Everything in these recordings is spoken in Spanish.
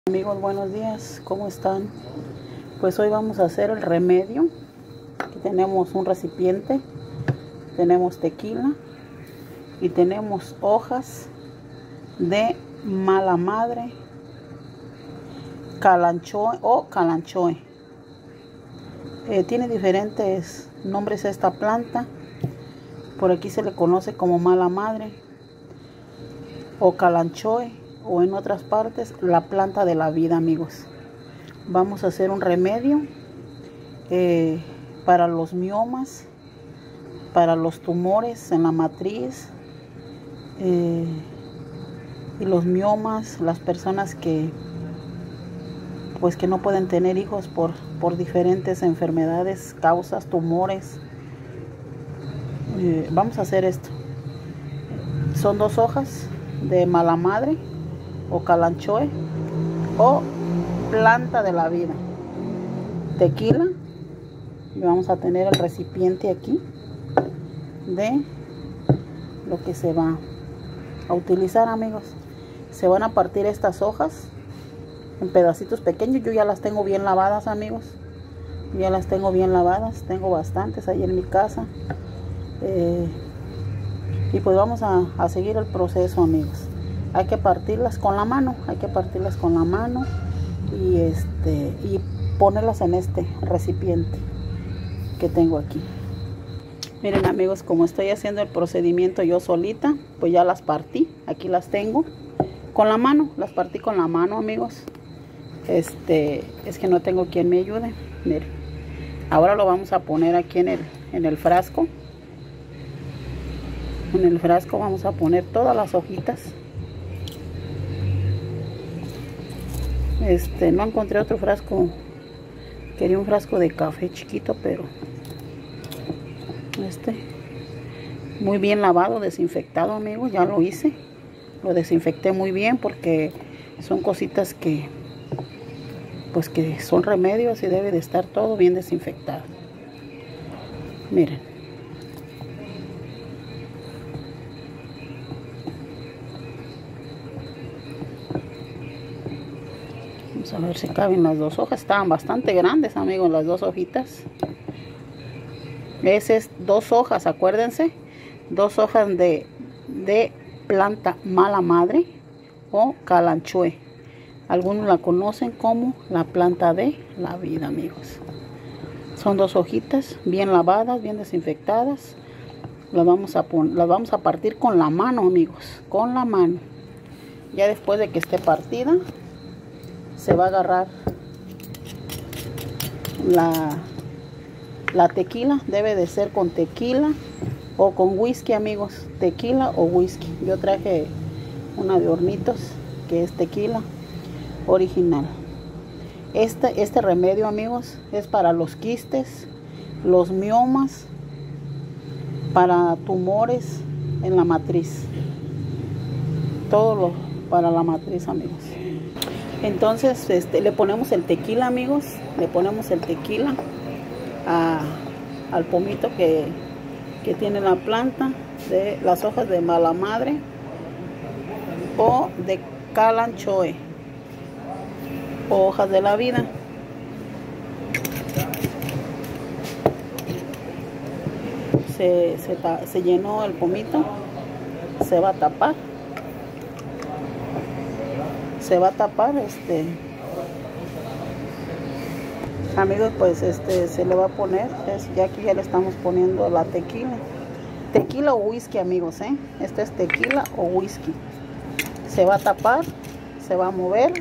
Amigos, buenos días, ¿cómo están? Pues hoy vamos a hacer el remedio. Aquí tenemos un recipiente, tenemos tequila y tenemos hojas de mala madre, calanchoe o calanchoe. Tiene diferentes nombres esta planta. Por aquí se le conoce como mala madre o calanchoe, o en otras partes la planta de la vida. Amigos, vamos a hacer un remedio para los miomas, para los tumores en la matriz, y los miomas, las personas que no pueden tener hijos por diferentes enfermedades, causas, tumores. Vamos a hacer esto. Son 2 hojas de mala madre o calanchoe o planta de la vida, tequila, y vamos a tener el recipiente aquí de lo que se va a utilizar. Amigos, se van a partir estas hojas en pedacitos pequeños. Yo ya las tengo bien lavadas, amigos, ya las tengo bien lavadas, tengo bastantes ahí en mi casa, y pues vamos a seguir el proceso, amigos. Hay que partirlas con la mano, y ponerlas en este recipiente que tengo aquí. Miren, amigos, como estoy haciendo el procedimiento yo solita, pues ya las partí. Aquí las tengo con la mano, las partí con la mano, amigos. Es que no tengo quien me ayude. Miren, ahora lo vamos a poner aquí en el frasco. En el frasco vamos a poner todas las hojitas. No encontré otro frasco. Quería un frasco de café chiquito, pero muy bien lavado, desinfectado, amigos. Ya lo hice, lo desinfecté muy bien, porque son cositas que son remedios y debe de estar todo bien desinfectado. Miren, vamos a ver si caben las 2 hojas. Estaban bastante grandes, amigos, las 2 hojitas. Ese es 2 hojas, acuérdense, 2 hojas de planta mala madre o calanchoe. Algunos la conocen como la planta de la vida, amigos. Son 2 hojitas bien lavadas, bien desinfectadas. Las vamos a partir con la mano, amigos, con la mano. Ya después de que esté partida, se va a agarrar la tequila. Debe de ser con tequila o con whisky, amigos. Tequila o whisky. Yo traje una de Hornitos, que es tequila original. Este remedio, amigos, es para los quistes, los miomas, para tumores en la matriz. Todo para la matriz, amigos. Entonces le ponemos el tequila, amigos. Le ponemos el tequila al pomito que tiene la planta de las hojas de mala madre o de calanchoe o hojas de la vida. Se llenó el pomito. Se va a tapar. Amigos, pues se le va a poner, ya aquí ya le estamos poniendo la tequila o whisky, amigos, este es tequila o whisky. Se va a tapar, se va a mover.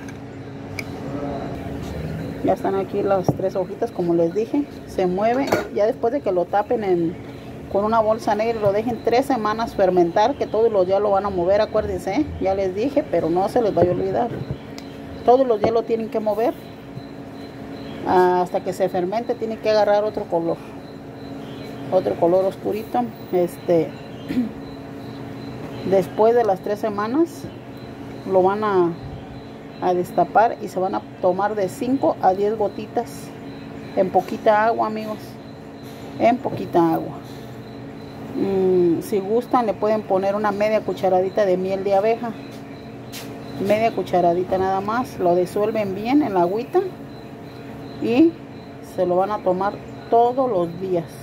Ya están aquí las 3 hojitas, como les dije. Se mueve. Ya después de que lo tapen con una bolsa negra y lo dejen 3 semanas fermentar, que todos los días lo van a mover, acuérdense, ya les dije, pero no se les vaya a olvidar. Todos los días lo tienen que mover hasta que se fermente. Tiene que agarrar otro color oscurito. Después de las 3 semanas lo van a destapar y se van a tomar de 5 a 10 gotitas en poquita agua, amigos, en poquita agua. Si gustan, le pueden poner una media cucharadita de miel de abeja media cucharadita nada más. Lo disuelven bien en la agüita y se lo van a tomar todos los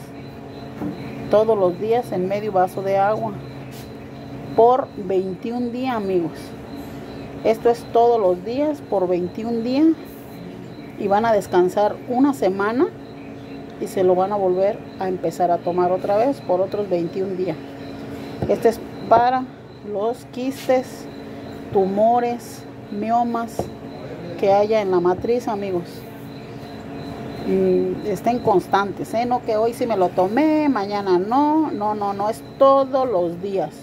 días en medio vaso de agua por 21 días, amigos. Esto es todos los días por 21 días y van a descansar una semana y se lo van a volver a empezar a tomar otra vez por otros 21 días. Este es para los quistes, tumores, miomas que haya en la matriz, amigos. Estén constantes, no que hoy sí me lo tomé, mañana no, es todos los días,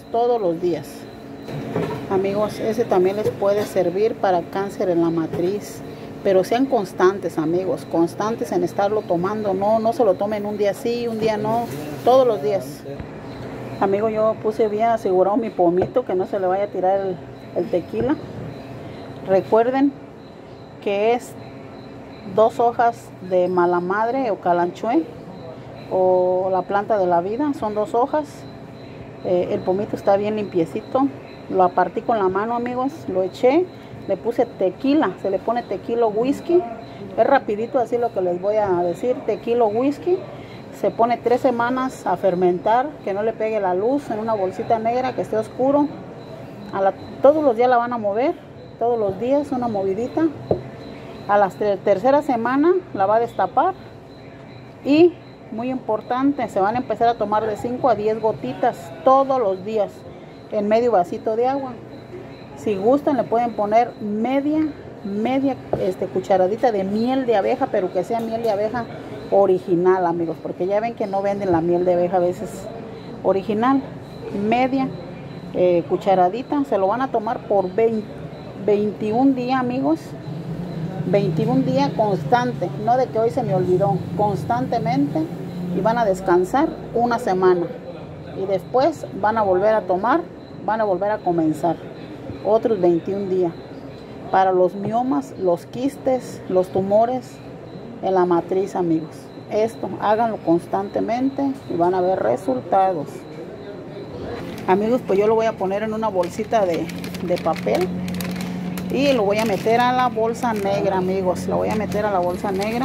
amigos. Ese también les puede servir para cáncer en la matriz, pero sean constantes, amigos, constantes en estarlo tomando. No se lo tomen un día sí, un día no, todos los días. Amigo, yo puse bien asegurado mi pomito, que no se le vaya a tirar el tequila. Recuerden que es 2 hojas de mala madre o calanchoe o la planta de la vida. Son 2 hojas. El pomito está bien limpiecito. Lo apartí con la mano, amigos. Lo eché. Le puse tequila. Se le pone tequila whisky. Es rapidito así lo que les voy a decir. Tequila whisky. Se pone 3 semanas a fermentar. Que no le pegue la luz, en una bolsita negra que esté oscuro. Todos los días la van a mover. Todos los días una movidita. A la tercera semana la va a destapar y, muy importante, se van a empezar a tomar de 5 a 10 gotitas todos los días en medio vasito de agua. Si gustan le pueden poner media cucharadita de miel de abeja, pero que sea miel de abeja original, amigos, porque ya ven que no venden la miel de abeja a veces original. Media cucharadita. Se lo van a tomar por 21 días, amigos. 21 días constante, no de que hoy se me olvidó, constantemente, y van a descansar una semana y después van a volver a tomar, van a volver a comenzar otros 21 días para los miomas, los quistes, los tumores en la matriz, amigos. Esto háganlo constantemente y van a ver resultados, amigos. Pues yo lo voy a poner en una bolsita de papel y lo voy a meter a la bolsa negra, amigos. Lo voy a meter a la bolsa negra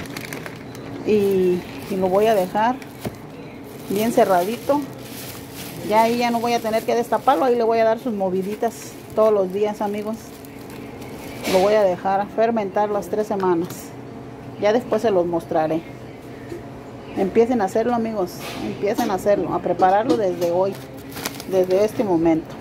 y lo voy a dejar bien cerradito. Ya ahí ya no voy a tener que destaparlo. Ahí le voy a dar sus moviditas todos los días, amigos. Lo voy a dejar a fermentar las 3 semanas. Ya después se los mostraré. Empiecen a hacerlo, amigos. Empiecen a hacerlo, a prepararlo desde hoy, desde este momento.